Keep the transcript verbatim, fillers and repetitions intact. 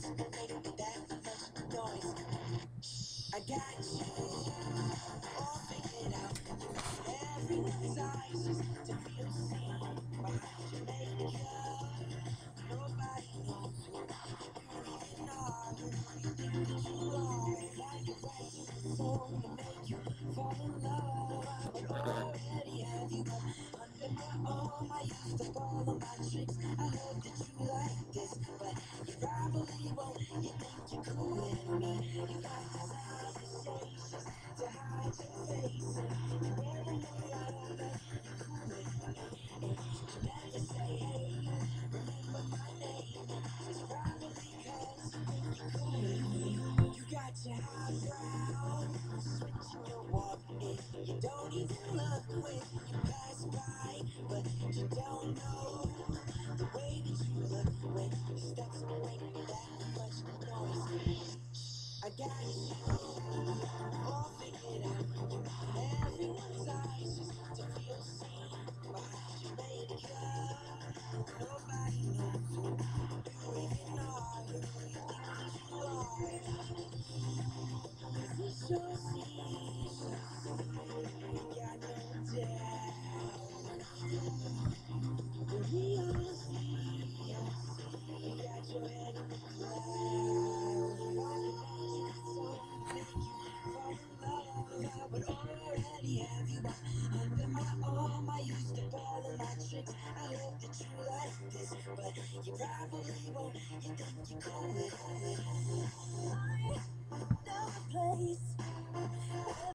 make that much noise. I got you all figured out. You want everyone's eyes just to feel seen behind your makeup. Nobody knows who you even are. Who you think that you are? Now you're right to the soul to make you fall in love. I would already have you up under my arm. I used up all of my tricks. I hope that you like this, but you probably won't. You think you're cool with me. You got conversations to hide your face, and you never know I don't let you cool with me. And you never say, hey, remember my name. It's probably cause you think you're cool with me. You got your highbrow, switching your walk, and you don't even look when you pass by, but you don't know the way that you look when your steps make that much noise. I got you all figured out. You want everyone's eyes just to feel seen behind your makeup. Nobody knows who you even are, who you think that you are. Is this your season? You got no doubt. But we all see, you got your head in the clouds. You walk about your soul, make you fall in love. I would already have you under my arm. I used up all of my tricks. I hope that you like this, but you probably won't. You think you're cool with it. I know a place